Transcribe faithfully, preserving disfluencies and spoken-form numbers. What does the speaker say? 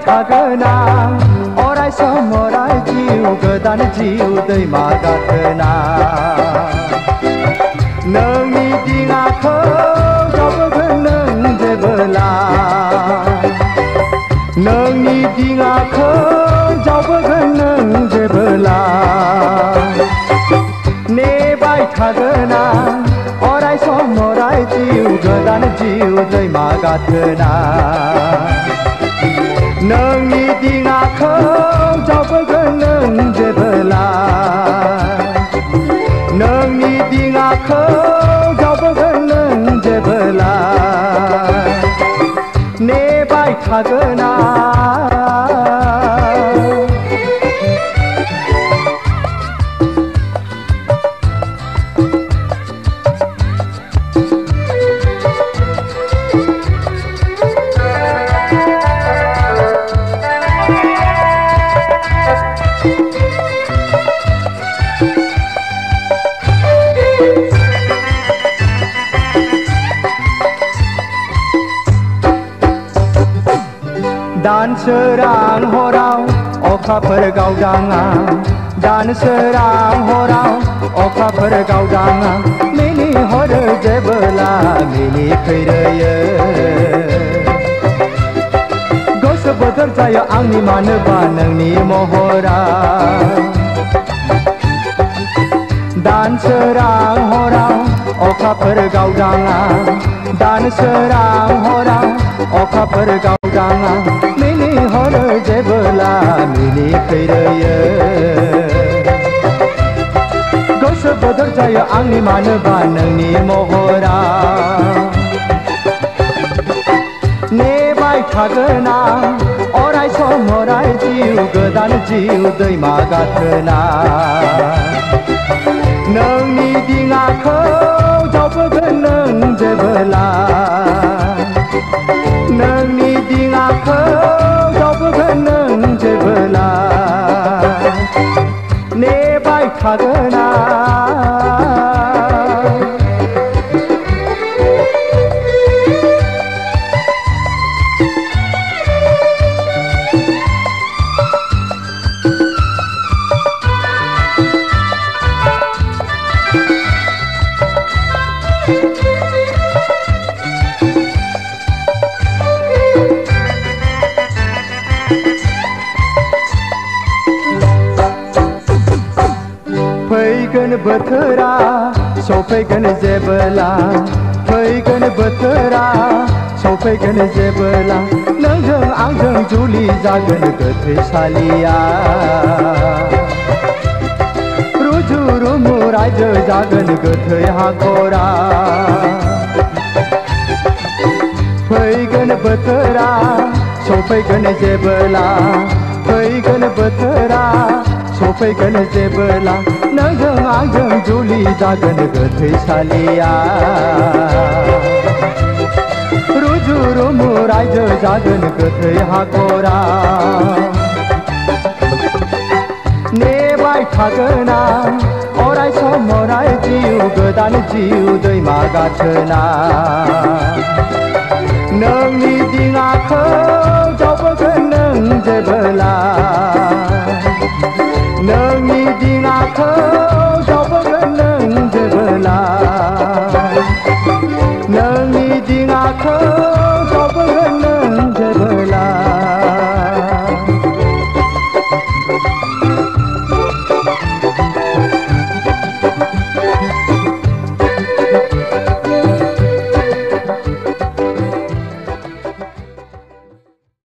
थागोन आं अराय सम अराय जिउ गोदान जिउ दैमा गाथोन आं नोंनि दिङाखौ जावबोगोन नों जेबोला नोंनि दिङाखौ जावबोगोन नों जेबोला नेबाय थागोन आं अराय सम अराय जिउ गोदान जिउ दैमा गाथोन आं नोंनि दिङाखौ जावबोगोन नों जेबोला नोंनि दिङाखौ जावबोगोन नों जेबोला नेबाय थागोन आं दान सोरां हराव अखाफोर गावदाङा दान सोरां हराव अखाफोर गावदाङा मिनिहरो जेबोला मिनिफैरोयो गोसो बोथोर जायो आंनि मानोबा नोंनि महरा दान सोरां हराव अखाफोर गावदाङा दान सोरां हराव अखाफोर गावदाङा मिनिहरो जेबोला मिनिफैरोयो गोसो बोथोर जायो आंनि मानोबा नोंनि महरा नेबाय थागोन आं अराय सम अराय जिउ गोदान जिउ दैमा गाथोन आं नोंनि दिङाखौ जावबोगोन नों जेबोला नोंनि दिङाखौ जावबोगोन नों जेबोला नेबाय थागोन आं फैगोन बोथोरा सफैगोन जेबोला फैगोन बोथोरा सफैगोन जेबोला नोंजों आंजों जुलि जागोन गोथैसालिया रुजु रुमु रायजो जागोन गोथै हाखरा फैगोन बोथोरा सफैगोन जेबोला फैगोन बोथोरा सफैगोन जेबोला नोंजों आंजों जुलि जागोन गोथैसालिया रुजु रुमु रायजो जागोन गोथै हाखरा नेबाय थागोन आं अराय सम अराय जिउ गोदान जिउ दैमा गाथोन आं नोंनि दिङाखौ